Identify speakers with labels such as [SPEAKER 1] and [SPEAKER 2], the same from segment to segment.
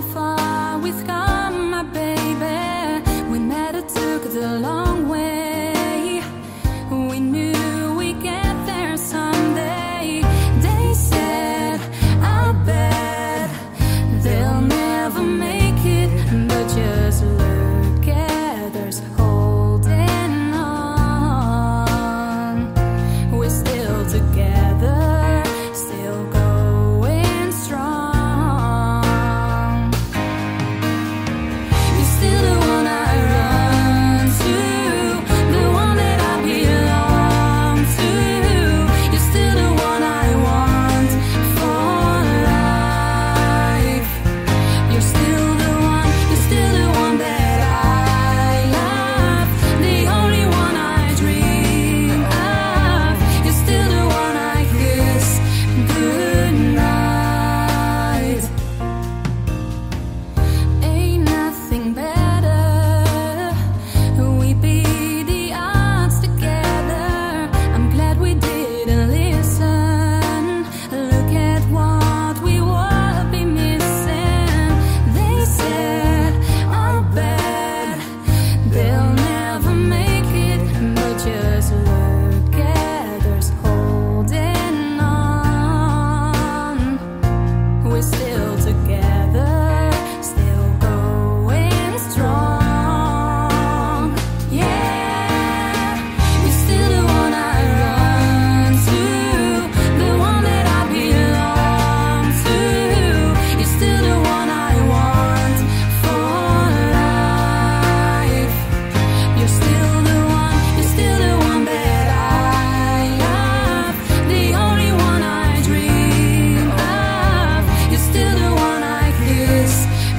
[SPEAKER 1] far we've come, my baby. We met, it took the long way. We knew we'd get there someday. They said, I bet they'll never make it, but just look at us holding on. We're still together, still going strong. You're still the one I run to, the one that I belong to. You're still the one I want for life. You're still the one that I love, the only one I dream of. You're still the one I kiss goodnight. Ain't nothing better, we beat the odds together. I'm glad we didn't listen. Look at what we would be missing. They said, I bet they'll never make it, but just look at us holding on. We're still together, still going strong. Yeah, you're still the one I run to, the one that I belong to. You're still the one I want for life. You're still the one that I love, the only one I dream of. You're still the one I kiss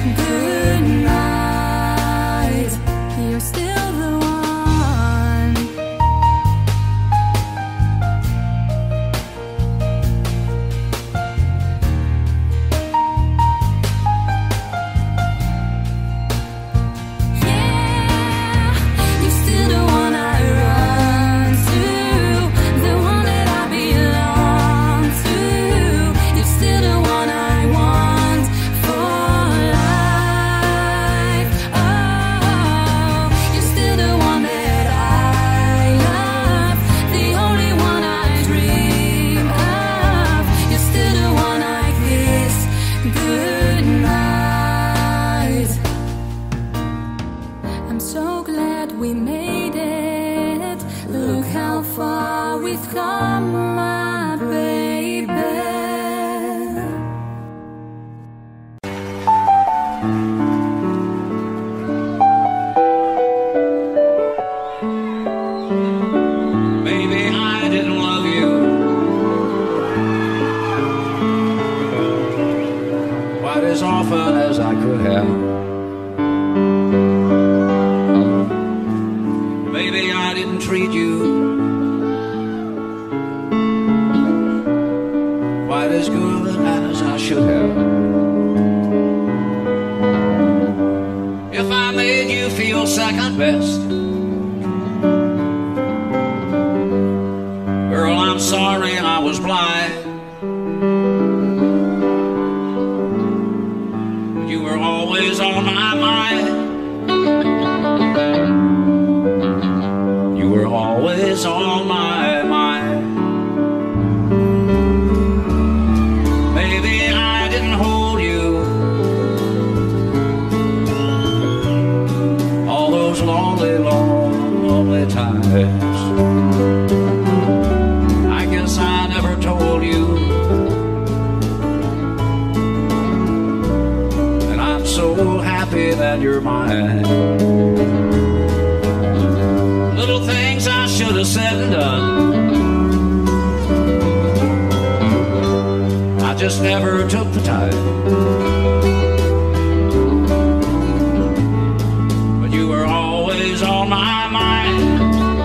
[SPEAKER 1] goodnight. You're still the one. Yeah, you're still the one I run to, the one that I belong to. You're still the one I want for life. Oh, you're still the one that I love, the only one I dream of. You're still the one I kiss goodnight. I'm so glad we made it. Look how far we've come, my baby.
[SPEAKER 2] Maybe I didn't love you quite as often as I could have. Maybe I didn't treat you quite as good as I should have. If I made you feel second best, girl, I'm sorry I was blind. You were always on my mind. You were always on my mind. Maybe I didn't hold you all those lonely, lonely times. I guess I never told you, and I'm so happy that you're mine. Little things I should have said and done, I just never took the time. But you were always on my mind.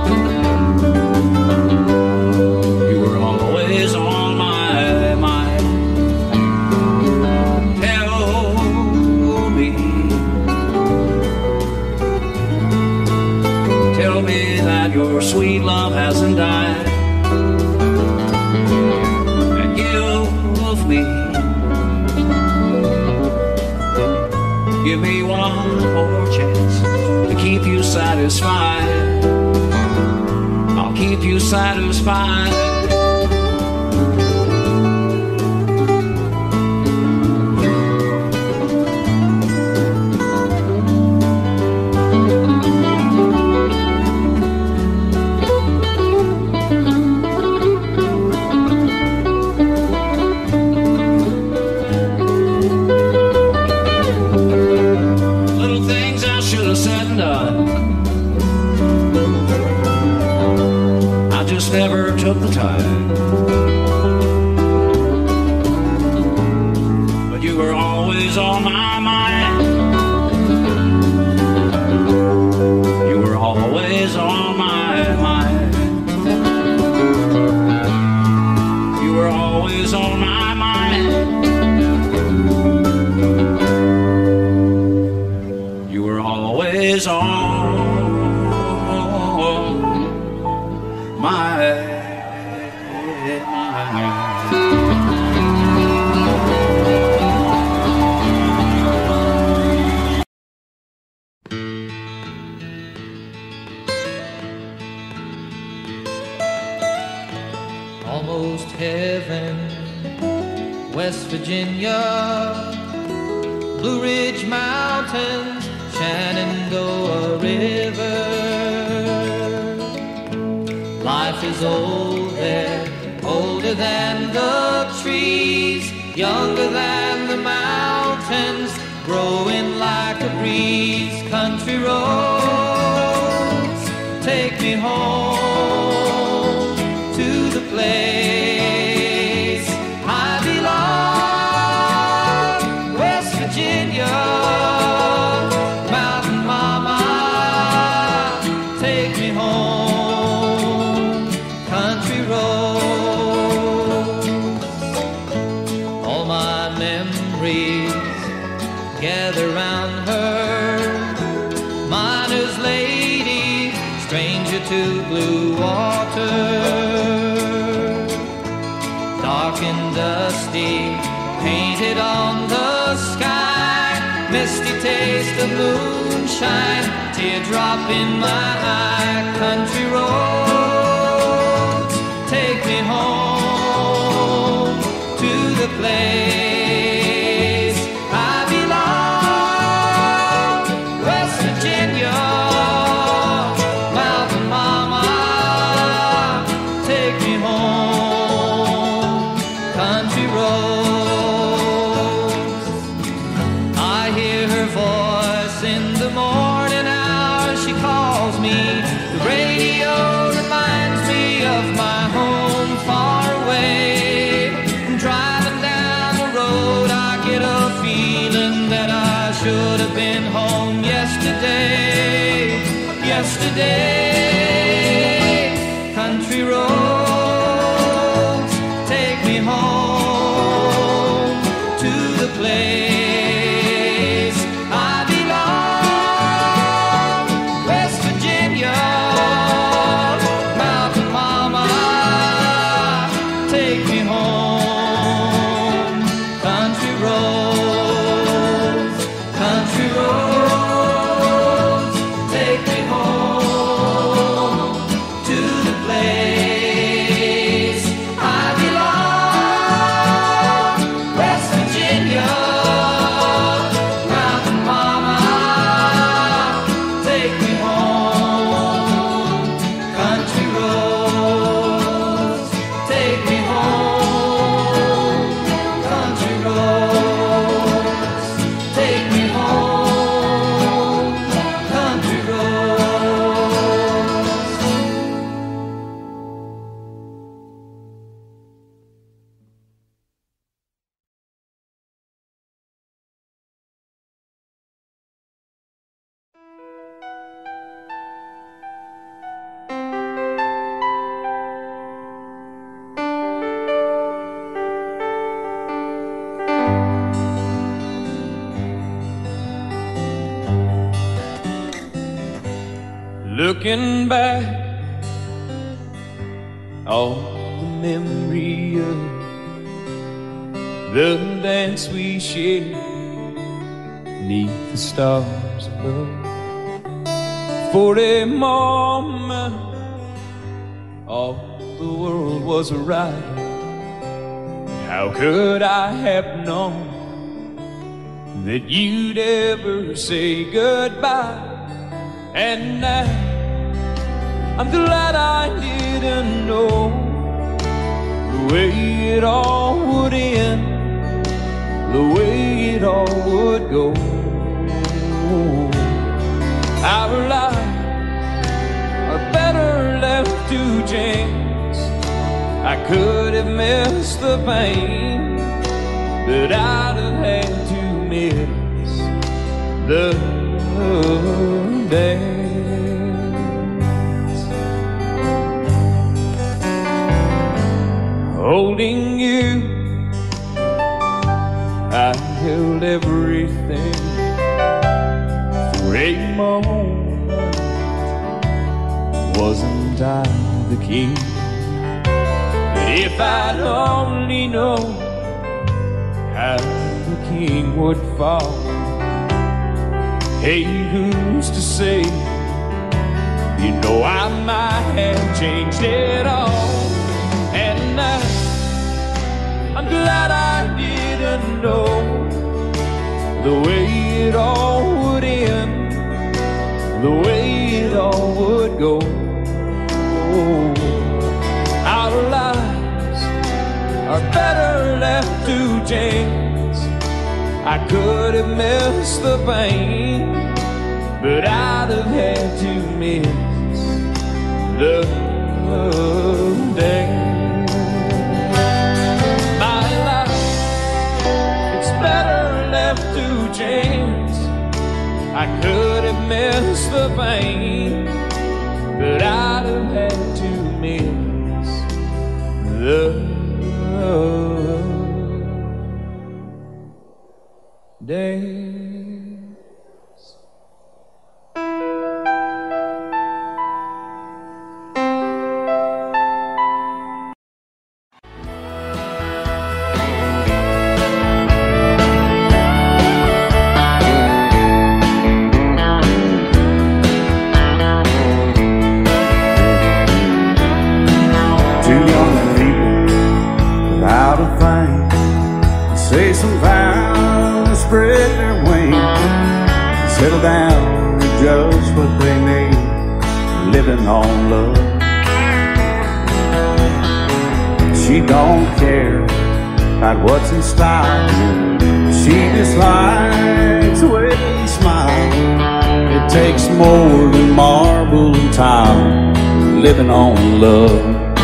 [SPEAKER 2] You were always on my mind. Tell me, tell me that your sweet love hasn't died, and give me Give me one more chance to keep you satisfied. I'll keep you satisfied. Never took the time, but you were always on my mind. You were always on my mind. You were always on my mind. You were always on
[SPEAKER 3] Almost heaven, West Virginia, Blue Ridge Mountains, Shenandoah River. Life is old there, older than the trees, younger than the mountains, growing like a breeze. Country roads, take me home to the place I belong, West Virginia, Mountain Mama, take me home, country roads. All my memories gather round her, miner's lady, stranger to blue water. Dark and dusty, painted on the sky, misty taste of moonshine, teardrop in my eye. Country roads, take me home to the place I belong, West Virginia, Mountain Mama, take me home, country roads. I hear her voice in the morning hour, she calls me. The radio reminds me of my home far away. Driving down the road, I get a feeling that I should have been home yesterday. Yesterday, country roads, take me home to the place I belong, West Virginia, Mountain Mama, take me home, country roads, country roads, take me home to the place I belong, West Virginia, Mountain Mama, take me home, country roads, take me home, country roads, take me home, country roads.
[SPEAKER 4] Looking back on the memory of the dance we shared, beneath the stars above. For a moment, all the world was right. How could I have known that you'd ever say goodbye? And now I'm glad I didn't know the way it all would end, the way it all would go. Our lives are better left to chance. I could have missed the pain, but I'd have had to miss the dance. Holding you, I held everything. For a moment, wasn't I the king? But if I'd only known how the king would fall, hey, who's to say? You know I might have changed it all. And I'm glad I didn't know the way it all would end, the way it all would go. Our lives are better left to chance. I could have missed the pain, but I'd have had to miss the dance. My life, it's better left to chance. I could have missed the pain, but I'd have had to miss the dance.
[SPEAKER 5] Two young people without a thing say some vows, spread their wings, settle down and just what they need, living on love. She don't care about what's in style, she just likes the way he smiles. It takes more than marble and tile, living on love.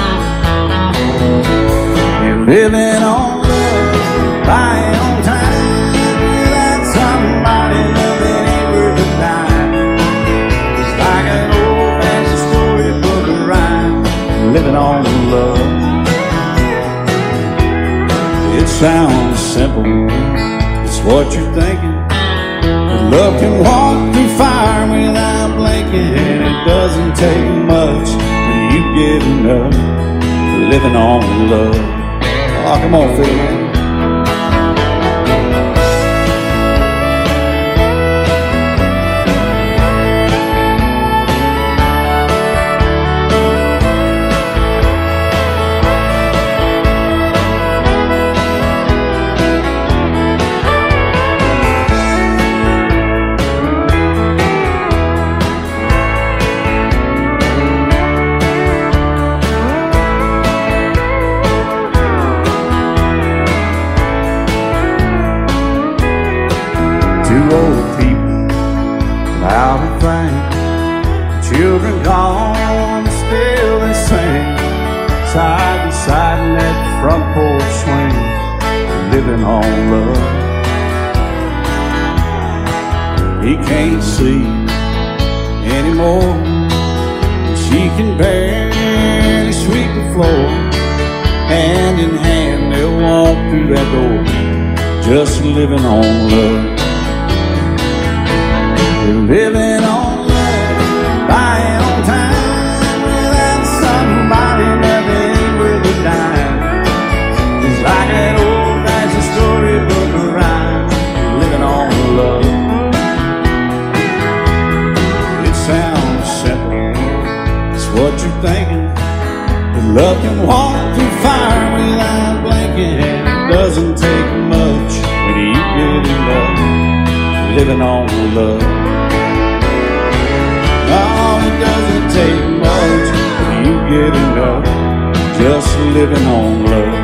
[SPEAKER 5] You're living on love, buying on time, without somebody loving ain't worth a dime. It's like an old-fashioned storybook of rhyme, living on love. It sounds simple, it's what you're thinking, but love can walk through fire without blinking, and it doesn't take much when you get enough, living on love. Oh, come on, Phil, man. Two old people without a thing, children gone, still they sing, side by side in that front porch swing, living on love. He can't see anymore, she can barely sweep the floor. Hand in hand they'll walk through that door, just living on love. Living on love, buying on time, without somebody loving ain't worth a dime. It's like an old-fashioned storybook of rhyme, living on love. thinking that love can walk through fire without blinking, and it doesn't take much when you get enough living on love. Oh, it doesn't take much when you get enough just living on love.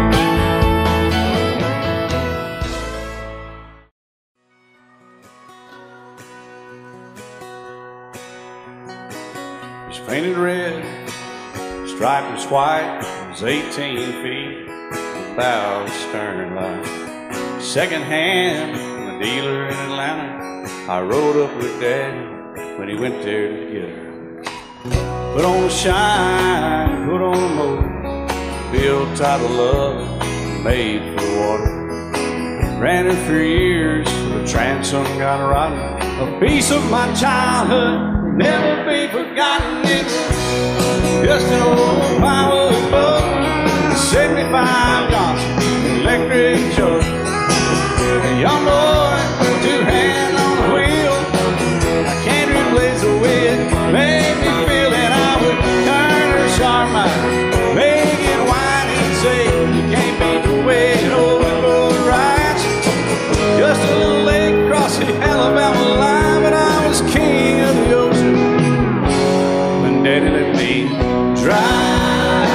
[SPEAKER 5] It's painted red, striped was white, it was 18 feet without a stern light. Second hand from a dealer in Atlanta, I rode up with Daddy when he went there to get her. Put on a shine, put on a motor, built out of love, made for the water. Ran her for years, the transom got rotten. A piece of my childhood, never be forgotten. It was just an old firewood boat, 75 Johnson electric jug. A young boy, two hands on the wheel. I can't replace the way it made me feel that I would turn her sharp mind, make it whine and say, you can't beat the way an old boat rides. Just a little lake across the Alabama line, but I was king of the ocean when Daddy let me drive.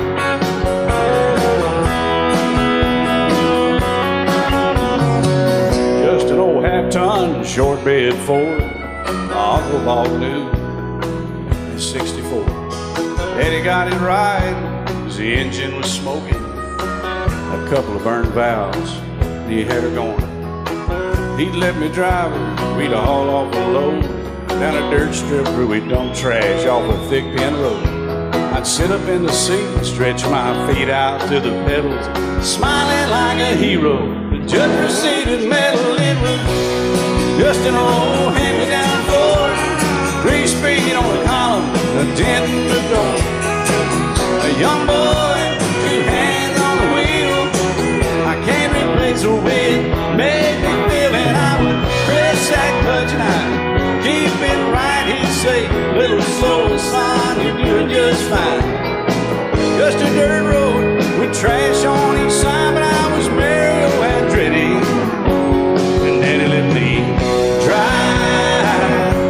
[SPEAKER 5] Just an old half-ton short bed Ford, Uncle Bob knew in '64. Daddy got it right, 'cause the engine was smoking, a couple of burned valves, and he had her going. He'd let me drive her, we'd haul off a load down a dirt strip where we'd dump trash off a thick pin road. I'd sit up in the seat and stretch my feet out to the pedals, smiling like a hero. The judge proceeded metal, it was just an old hand-me-down Ford, 3-speed on the column, a dent in the door. A young boy, two hands on the wheel. I can't replace the way it made me feel, and I would press that clutch and I'd keep it right. He'd say, little slower, son, you're doing just fine. Just a dirt road with trash on each side, but I was Mario Andretti, and Daddy let me drive.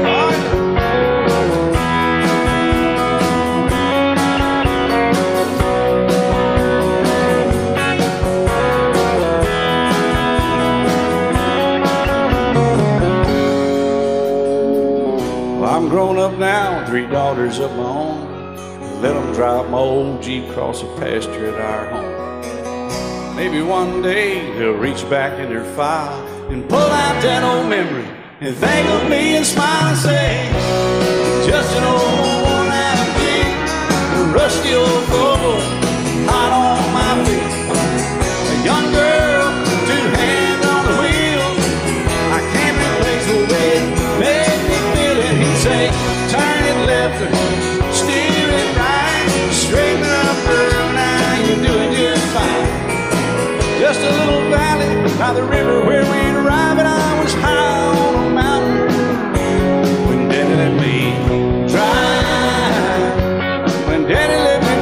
[SPEAKER 5] Well, I'm grown up now, 3 daughters of my own. Let them drive my old Jeep across the pasture at our home. Maybe one day they'll reach back in their file and pull out that old memory and think of me and smile and say, just an old worn-out Jeep, a rusty old Ford, hot on my feet. A young girl, 2 hands on the wheel. I can't replace the way it made me feel it. He'd say, turn it left or steer it right, straighten up, girl, now you're doing just fine. Just a little valley by the river where we'd arrive, and I was high on a mountain when Daddy let me drive. When Daddy let me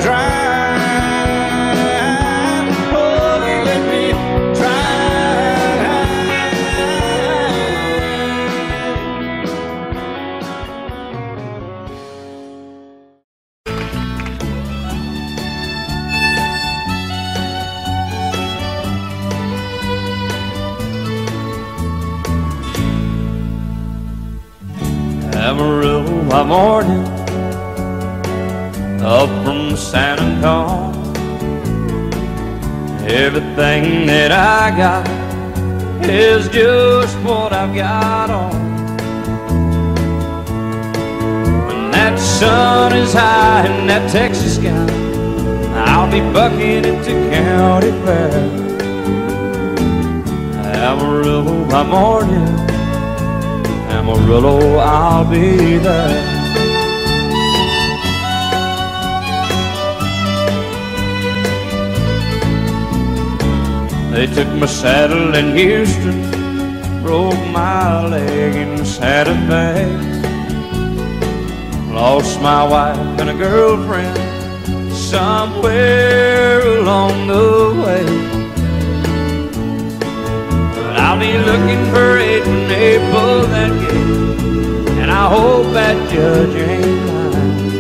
[SPEAKER 5] drive, oh, he let me
[SPEAKER 3] Amarillo by morning, up from San Antonio. Everything that I got is just what I've got on. When that sun is high in that Texas sky, I'll be bucking it to county fair. Amarillo by morning, Amarillo, I'll be there. They took my saddle in Houston, broke my leg in Santa Fe.
[SPEAKER 2] Lost my wife and a girlfriend somewhere along the way. But I'll be looking for it when they pull that gate, and I hope that judge ain't lying.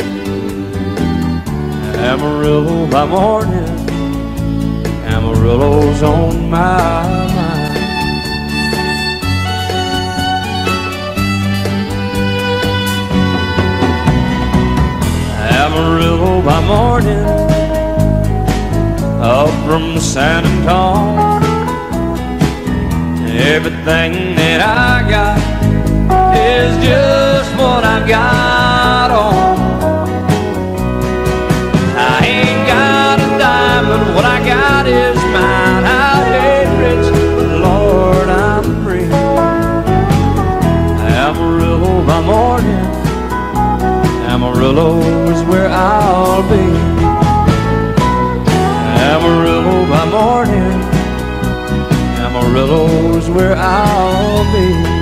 [SPEAKER 2] Amarillo by morning, Amarillo's on my mind. Amarillo by morning, up from San Antonio. Everything that I got is just what I've got on. I ain't got a dime, but what I got is mine. I ain't rich, but Lord, I'm free. Amarillo by morning, Amarillo is where I'll be. Amarillo by morning, Amarillo is where I'll be.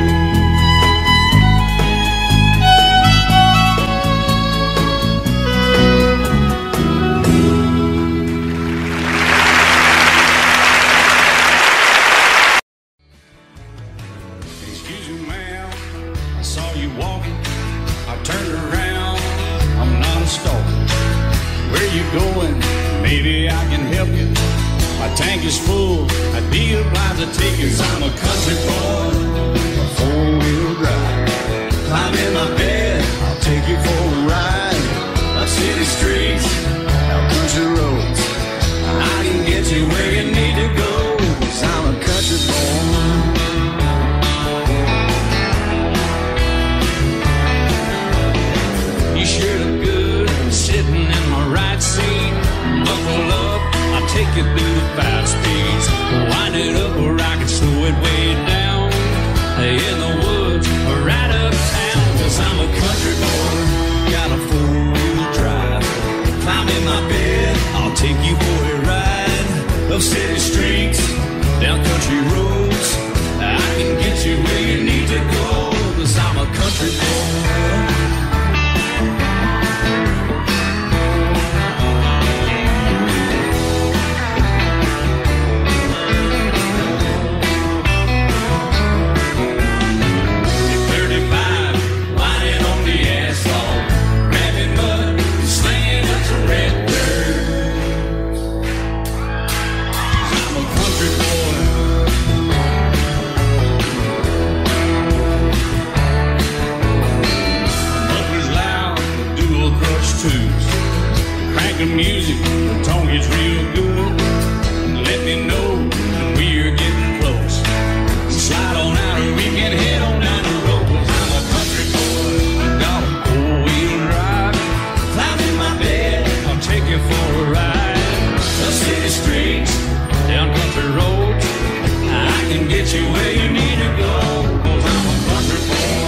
[SPEAKER 5] Excuse me, ma'am, I saw you walking. I turned around, I'm not a stalker. Where you going? Maybe I can help you. My tank is full, I'd be obliged to take you. 'Cause I'm a country boy, a four-wheel drive. Climb in my bed, I'll take you for a ride. Up city streets, out country roads. I can get you where you need to go. 'Cause I'm a country boy. You sure look good sitting in my right seat. Buckle up, I'll take you through the 5 speeds. Wind it up where I can slow it way down. In the woods or right uptown. 'Cause I'm a country boy, got a 4-wheel drive. Climb in my bed, I'll take you for a ride. Up city streets, down country roads. I can get you where you need to go. 'Cause I'm a country boy. Crank the music, the tone gets real good. Let me know when we're getting close. Slide on out and we can head on down the road. 'Cause I'm a country boy, got a 4-wheel drive. Climb in my bed, I'll take you for a ride. Up city streets, down country roads. I can get you where you need to go. 'Cause I'm a country boy.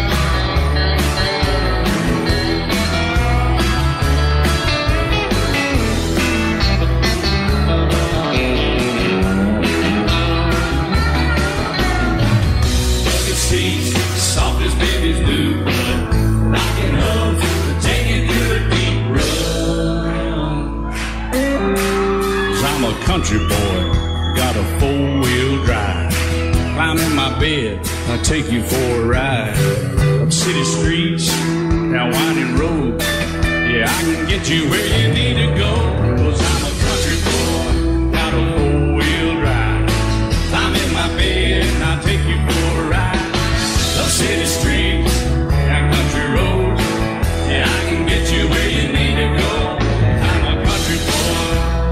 [SPEAKER 5] Soft as babies do, rocking up to take it through a deep run. 'Cause I'm a country boy, got a 4-wheel drive. Climb in my bed, I'll take you for a ride. Up city streets, down winding roads. Yeah, I can get you where you need to go. 'Cause I'm a country boy, got a 4-wheel drive. Climb in my bed, and I'll take you for a ride. Up city streets, down country roads. Yeah, I can get you where you need to go. I'm a country boy.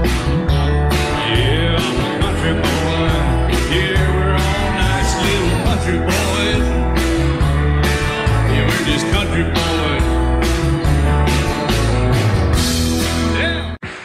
[SPEAKER 5] Yeah, I'm a country boy. Yeah, we're all nice little country boys. Yeah, we're just country boys. Yeah.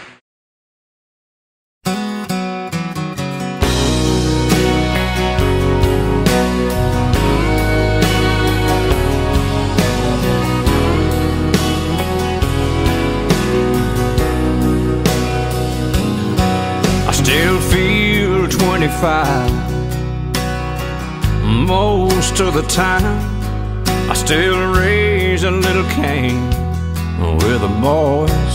[SPEAKER 5] Still feel 25 most of the time. I still raise
[SPEAKER 2] she's a little king with the boys.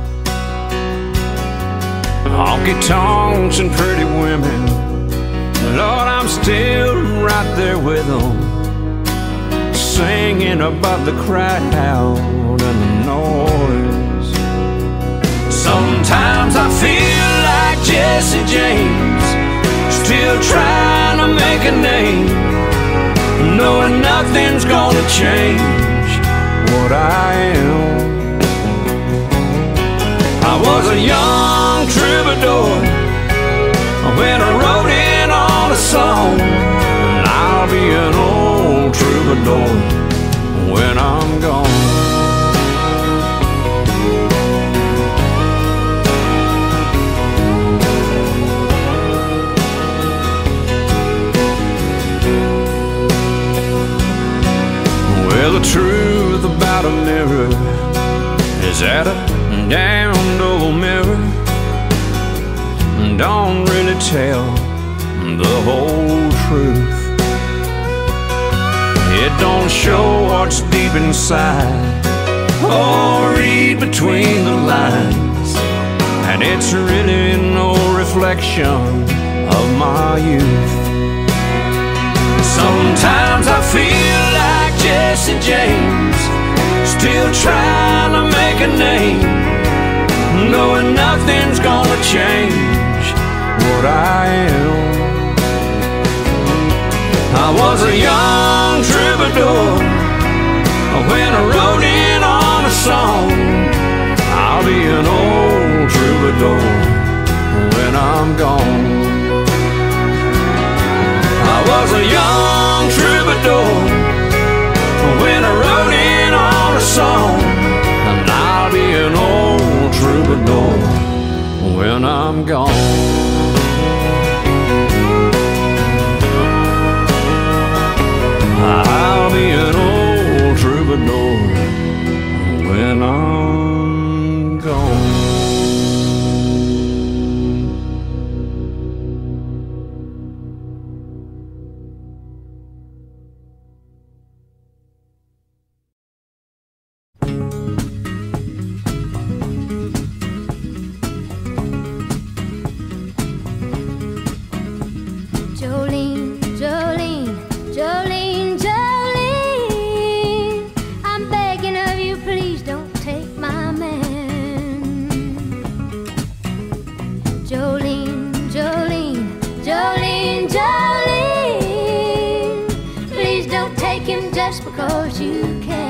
[SPEAKER 2] Honky-tonks and pretty women, Lord, I'm still right there with them, singing above the crowd and the noise. Sometimes I feel like Jesse James, still trying to make a name, knowing nothing's gonna change what I am. I was a young troubadour when I wrote in on a song, and I'll be an old troubadour when I'm gone. Well, the truth about a mirror is that a damned old mirror don't really tell the whole truth. It don't show what's deep inside or read between the lines, and it's really no reflection of my youth. Sometimes I feel like Jesse James, still trying to make a name, knowing nothing's gonna change what I am. I was a young troubadour when I wrote in on a song. I'll be an old troubadour when I'm gone. I was a young troubadour when I wrote in on a song, and I'll be an old troubadour when I'm gone. I'll be an old troubadour when I'm gone.
[SPEAKER 6] Because you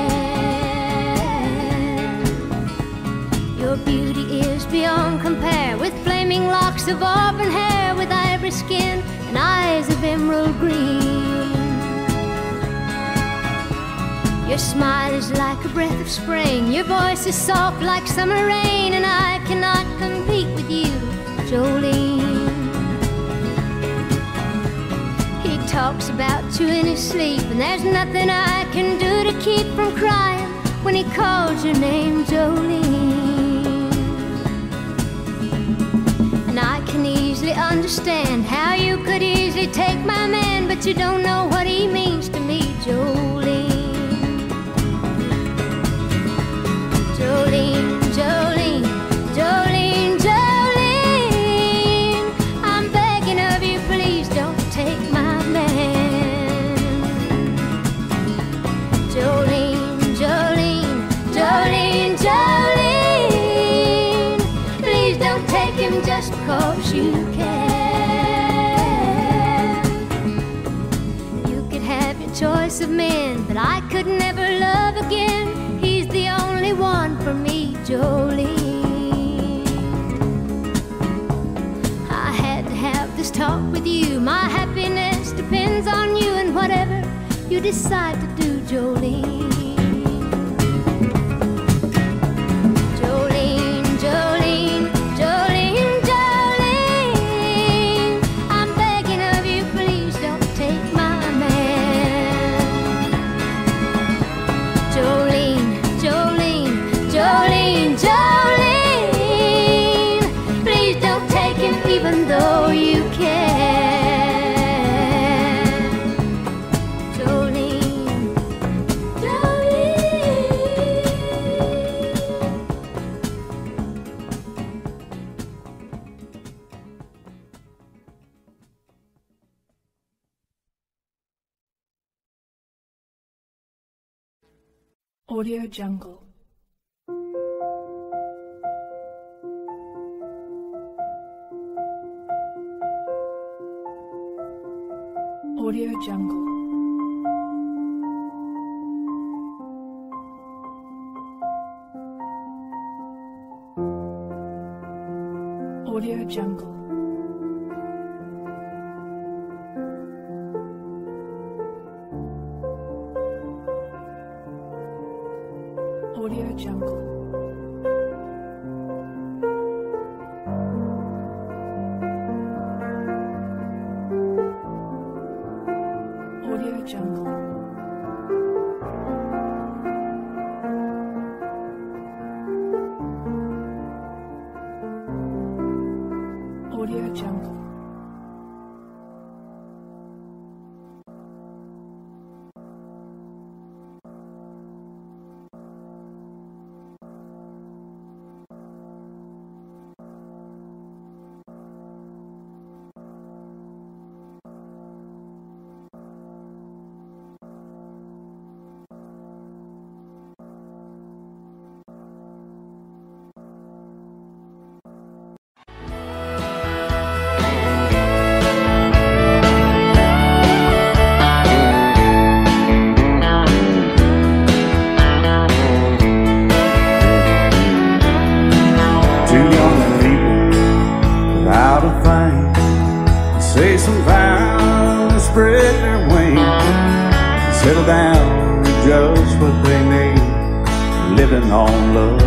[SPEAKER 6] can. Your beauty is beyond compare, with flaming locks of auburn hair, with ivory skin and eyes of emerald green. Your smile is like a breath of spring, your voice is soft like summer rain, and I cannot compete with you, Jolene. Talks about you in his sleep, and there's nothing I can do to keep from crying when he calls your name, Jolene. And I can easily understand how you could easily take my man, but you don't know what he means to me, Jolene. Jolene, Jolene, Jolene, Jolene, I'm begging of you, please don't take my Jolene, Jolene, Jolene, Jolene, please don't take him just because you can. You could have your choice of men, but I could never love again. He's the only one for me, Jolene. I had to have this talk with you. My happiness depends on you, and whatever you decide to do, Jolene. Jolene, Jolene, Jolene, Jolene, I'm begging of you, please don't take my man. Jolene, Jolene, Jolene, Jolene, please don't take him even though you can. Jolene, Jolene.
[SPEAKER 1] Audio Jungle. Audio Jungle. Audio Jungle. Audio Jungle. Audio Jungle. Audio Jungle.
[SPEAKER 5] Say some vows, spread their wings, settle down to just what they need, living on love.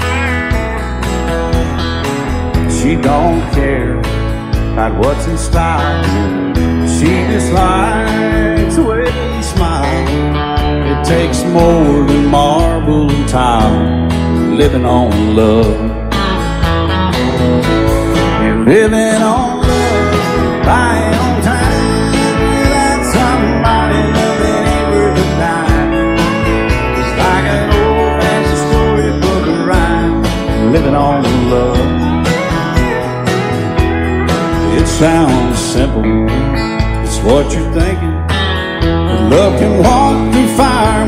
[SPEAKER 5] She don't care about what's in style, she just likes the way you smile. It takes more than marble and tile, living on love. And living on buying on time without somebody loving ever to die. It's like an old-fashioned storybook of rhyme, living on love. It sounds simple, it's what you're thinking, but love can walk through fire